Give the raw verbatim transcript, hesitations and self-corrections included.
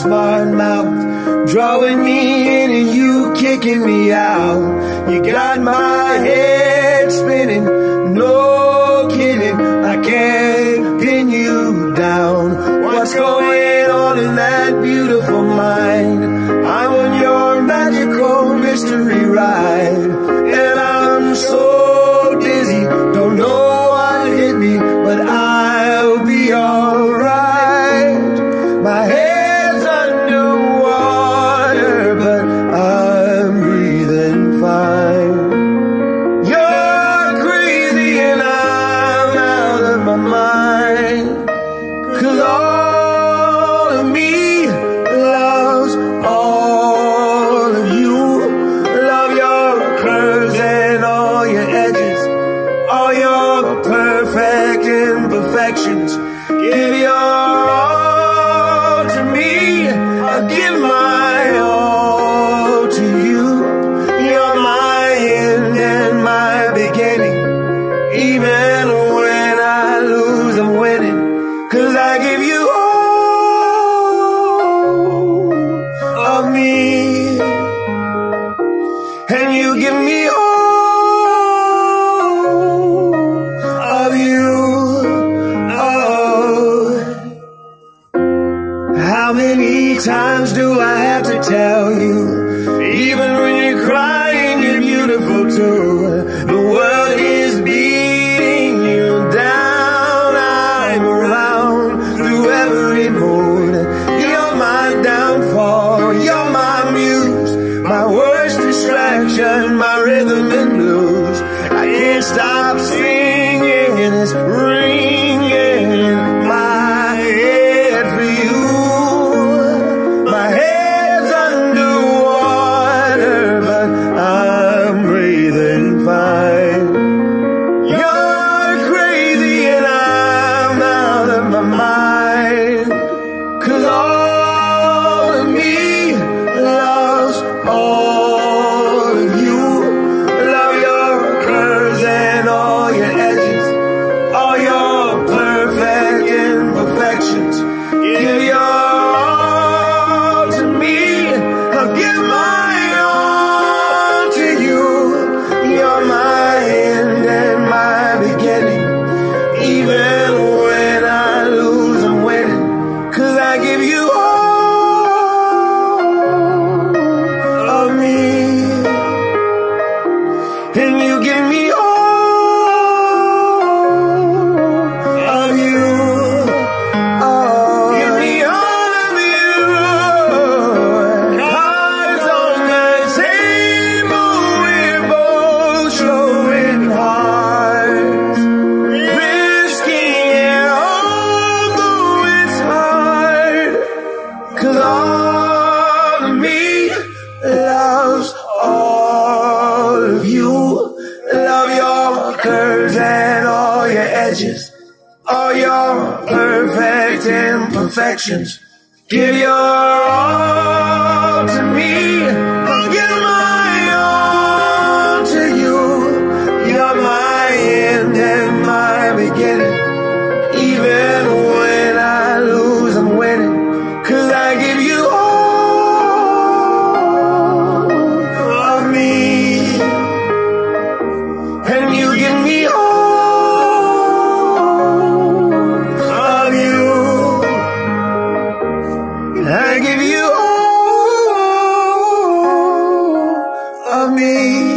smart mouth, drawing me in and you kicking me out. You got my head spinning, no kidding, I can't pin you down. What's going on in that beautiful mind? I'm on your magical mystery ride, and I'm so dizzy, don't know what hit me, but I'll be alright. My head's underwater, but I'm breathing fine. You're crazy and I'm out of my mind, 'cause all of me loves all of you. Love your curves and all your edges, all your perfect imperfections. Give your all to me, I'll give my all to you. You're my end and my beginning. Even when I lose, I'm winning, 'cause I give you all of me, and you give me all of you. Oh, how many times do I have to tell you? Even when you're crying, you're beautiful too. The world is beating you down. I'm around through every mood. You're my downfall, you're my muse, my worst distraction, my rhythm and blues. I can't stop singing, it's ringing in my head for you. My head's underwater, but I'm breathing fine. You're crazy and I'm out of my mind, 'cause all of me loves all of you. Love your curves and all your edges, all your perfect imperfections. Give your all to me, I'll give my all to you. You're my end and my beginning. Even when I lose, I'm winning, 'cause I give you all of me, and you give me all of you. Oh, give me all of you. Cards on the table, we're both showing hearts, risking it although it's hard, 'cause all of me loves all of you. Love your curves and all your edges, all your perfect imperfections. Give your all to me, I'll give my all to you. You're my end and my beginning. Even when I lose, I'm winning, 'cause I give you all of me, and you give me all of you. I give you all of me.